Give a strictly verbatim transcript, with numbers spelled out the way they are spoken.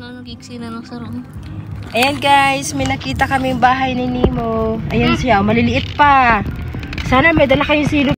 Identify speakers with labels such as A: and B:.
A: nga nag-iksi na ng sarong.
B: Ayan guys, may nakita kaming bahay ni Nemo. Ayan siya, maliliit pa. Sana may dala kayong silo